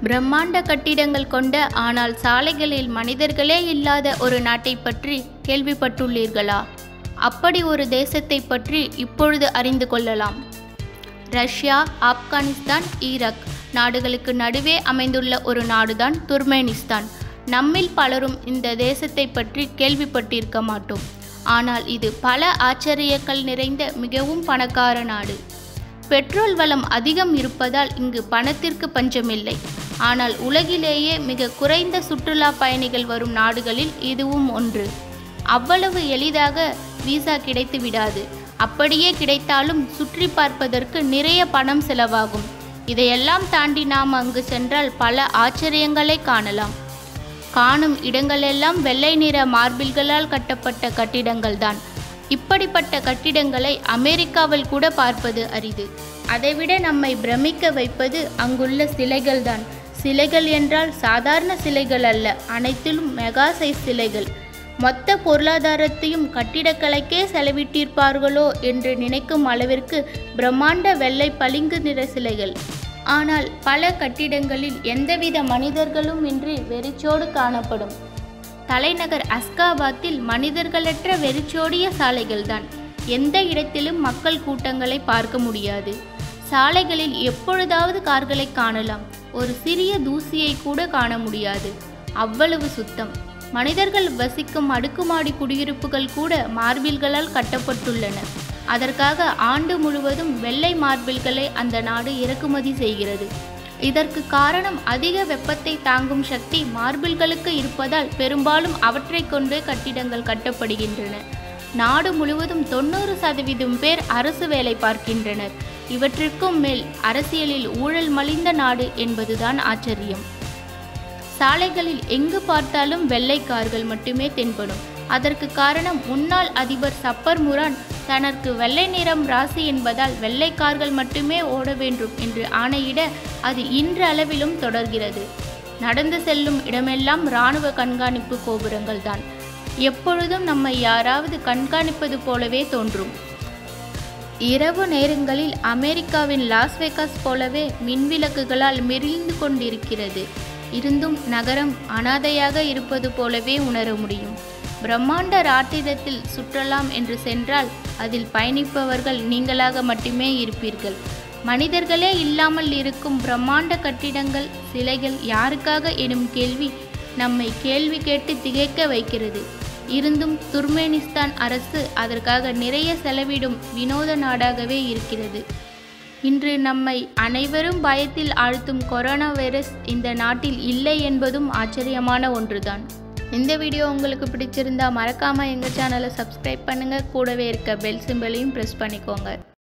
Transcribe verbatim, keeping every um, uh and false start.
பிரம்மாண்ட கட்டிடங்கள் கொண்ட ஆனால் சாலைகளில் மனிதர்களே இல்லாத ஒரு நாட்டை பற்றி கேள்விப்பட்டுள்ளீர்களா? அப்படி ஒரு தேசத்தை பற்றி இப்பொழுது அறிந்து கொள்ளலாம். ரஷ்யா, ஆப்கானிஸ்தான், ஈராக் நாடுகளுக்கு நடுவே அமைந்துள்ள ஒரு நாடுதான் துர்க்மெனிஸ்தான். நம்மில் பலரும் இந்த தேசத்தை பற்றி கேள்விப்பட்டிருக்க மாட்டோம். ஆனால் இது பல ஆச்சரியங்கள் நிறைந்த மிகவும் பணக்கார நாடு. பெட்ரோல் வளம் அதிகம் இருப்பதால் இங்கு பணத்திற்கு பஞ்சமில்லை. ஆனால் உலகிலேயே மிக குறைந்த சுற்றுலா பயணிகள் வரும் நாடுகளில் இதுவும் ஒன்று. அவ்வளவு எளிதாக விசா கிடைத்து விடாது. அப்படியே கிடைத்தாலும் சுற்றி பார்ப்பதற்கு நிறைய பணம் செலவாகும். இதையெல்லாம் தாண்டி நாம் அங்கு சென்றால் பல ஆச்சரியங்களை காணலாம். காணும் இடங்களெல்லாம் வெள்ளை நிற மார்பிள்களால் கட்டப்பட்ட கட்டிடங்கள்தான். இப்படிப்பட்ட கட்டிடங்களை அமெரிக்காவில் கூட பார்ப்பது அரிது. அதைவிட நம்மை பிரமிக்க வைப்பது அங்குள்ள சிலைகள்தான். சிலைகள் என்றால் சாதாரண சிலைகள் அல்ல, அனைத்திலும் மெகா சைஸ் சிலைகள். மொத்த பொருளாதாரத்தையும் கட்டிடக்கலைக்கே செலவிட்டிருப்பார்களோ என்று நினைக்கும் அளவிற்கு பிரம்மாண்ட வெள்ளை பளிங்கு நிற சிலைகள். ஆனால் பல கட்டிடங்களில் எந்தவித மனிதர்களும் இன்றி வெறிச்சோடு காணப்படும். தலைநகர் அஸ்காபாத்தில் மனிதர்களற்ற வெறிச்சோடிய சாலைகள்தான். எந்த இடத்திலும் மக்கள் கூட்டங்களை பார்க்க முடியாது. சாலைகளில் எப்பொழுதாவது கார்களை காணலாம். ஒரு சிறிய தூசியை கூட காண முடியாது. அவ்வளவு சுத்தம். மனிதர்கள் வசிக்கும் அடுக்குமாடி குடியிருப்புகள் கூட மார்பிள்களால் கட்டப்பட்டுள்ளன. அதற்காக ஆண்டு முழுவதும் வெள்ளை மார்பிள்களை அந்த நாடு இறக்குமதி செய்கிறது. இதற்கு காரணம் அதிக வெப்பத்தை தாங்கும் சக்தி மார்பிள்களுக்கு இருப்பதால் பெரும்பாலும் அவற்றை கொண்டே கட்டிடங்கள் கட்டப்படுகின்றன. நாடு முழுவதும் தொண்ணூறு சதவீதம் பேர் அரசு வேலை பார்க்கின்றனர். இவற்றிற்கும் மேல் அரசியலில் ஊழல் மலிந்த நாடு என்பதுதான் ஆச்சரியம். சாலைகளில் எங்கு பார்த்தாலும் வெள்ளை கார்கள் மட்டுமே தென்படும். அதற்கு காரணம் முன்னாள் அதிபர் சப்பர் முரான் தனக்கு வெள்ளை நிறம் ராசி என்பதால் வெள்ளை கார்கள் மட்டுமே ஓட வேண்டும் என்று ஆணையிட அது இன்று அளவிலும் தொடர்கிறது. நடந்து செல்லும் இடமெல்லாம் இராணுவ கண்காணிப்பு கோபுரங்கள் தான். எப்பொழுதும் நம்மை யாராவது கண்காணிப்பது போலவே தோன்றும். இரவு நேரங்களில் அமெரிக்காவின் லாஸ் வேகாஸ் போலவே மின்விளக்குகளால் மெரிந்து கொண்டிருக்கிறது. இருந்தும் நகரம் அனாதையாக இருப்பது போலவே உணர முடியும். பிரம்மாண்ட ராட்டினத்தில் சுற்றலாம் என்று சென்றால் அதில் பயணிப்பவர்கள் நீங்களாக மட்டுமே இருப்பீர்கள். மனிதர்களே இல்லாமல் இருக்கும் பிரம்மாண்ட கட்டிடங்கள், சிலைகள் யாருக்காக எனும் கேள்வி நம்மை கேள்வி கேட்டு திகைக்க வைக்கிறது. இருந்தும் துர்க்மெனிஸ்தான் அரசு அதற்காக நிறைய செலவிடும் வினோத நாடாகவே இருக்கிறது. இன்று நம்மை அனைவரும் பயத்தில் ஆழ்த்தும் கொரோனா வைரஸ் இந்த நாட்டில் இல்லை என்பதும் ஆச்சரியமான ஒன்றுதான். இந்த வீடியோ உங்களுக்கு பிடிச்சிருந்தா மறக்காமல் எங்கள் சேனலை சப்ஸ்கிரைப் பண்ணுங்கள். கூடவே இருக்க பெல் சிம்பலையும் ப்ரெஸ் பண்ணிக்கோங்க.